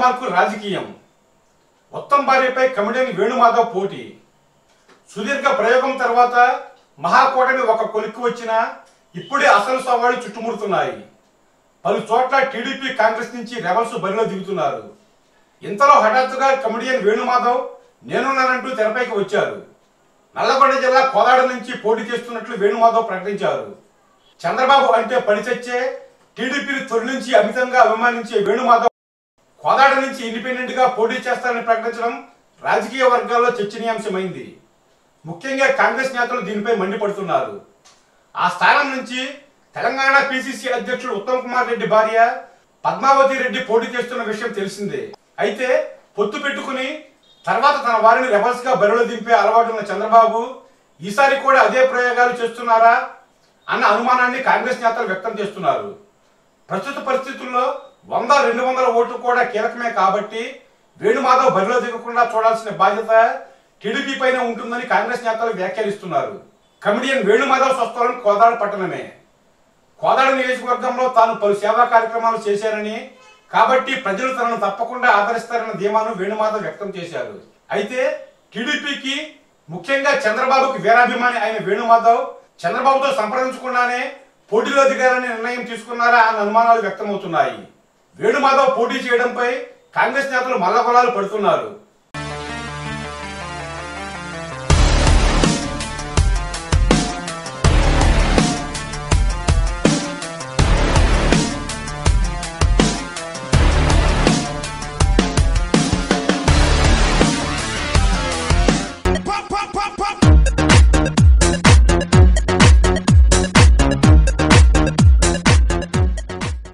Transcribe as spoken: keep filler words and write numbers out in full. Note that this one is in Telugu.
మార్కు రాజకీయం. ఉత్తమ్ భార్యపై కమెడియన్ వేణు మాధవ్ పోటీ. సుదీర్ఘ ప్రయోగం తర్వాత మహాకూటమి ఒక కొలిక్కి వచ్చినా ఇప్పుడే అసలు సవాళ్లు చుట్టుముడుతున్నాయి. పలు చోట్ల టీడీపీ కాంగ్రెస్ నుంచి రెబల్స్ బరిలో దిగుతున్నారు. ఇంతలో హఠాత్తుగా కమెడియన్ వేణు మాధవ్ నేనున్నానంటూ తెరపైకి వచ్చారు. నల్లగొండ జిల్లా కోదాడ నుంచి పోటీ చేస్తున్నట్లు వేణు మాధవ్ ప్రకటించారు. చంద్రబాబు అంటే పడిచచ్చే టీడీపీని తొలి నుంచి అమితంగా అభిమానించే వేణు మాధవ్ కోదాడ నుంచి ఇండిపెండెంట్ గా పోటీ చేస్తారని ప్రకటించడం రాజకీయ వర్గాల్లో చర్చనీయాంశమైంది. ముఖ్యంగా కాంగ్రెస్ నేతలు దీనిపై మండిపడుతున్నారు. ఆ స్థానం నుంచి తెలంగాణ పీసీసీ అధ్యక్షుడు ఉత్తమ్ కుమార్ రెడ్డి భార్య పద్మావతి రెడ్డి పోటీ చేస్తున్న విషయం తెలిసిందే. అయితే పొత్తు పెట్టుకుని తర్వాత తన వారిని రెబల్స్ గా బరిలో దింపే అలవాటున్న చంద్రబాబు ఈసారి కూడా అదే ప్రయోగాలు చేస్తున్నారా అన్న అనుమానాన్ని కాంగ్రెస్ నేతలు వ్యక్తం చేస్తున్నారు. ప్రస్తుత పరిస్థితుల్లో వంద రెండు వందల ఓట్లు కూడా కీలకమే కాబట్టి వేణుమాధవ్ బరిలో దిగకుండా చూడాల్సిన బాధ్యత టీడీపీ పైన ఉంటుందని కాంగ్రెస్ నేతలు వ్యాఖ్యానిస్తున్నారు. కమెడియన్ వేణుమాధవ్ స్వస్థలం కోదాడ పట్టణమే. కోదాడ నియోజకవర్గంలో తాను పలు సేవా కార్యక్రమాలు చేశారని, కాబట్టి ప్రజలు తనను తప్పకుండా ఆదరిస్తారన్న ధీమాను వేణుమాధవ్ వ్యక్తం చేశారు. అయితే టీడీపీకి ముఖ్యంగా చంద్రబాబుకి వీరాభిమాని అయిన వేణుమాధవ్ చంద్రబాబుతో సంప్రదించకుండానే పోటీలో దిగారని నిర్ణయం తీసుకున్నారా అన్న అనుమానాలు వ్యక్తమవుతున్నాయి. వేణుమాధవ్ పోటీ చేయడంపై కాంగ్రెస్ నేతలు మల్లగొలాలు పడుతున్నారు.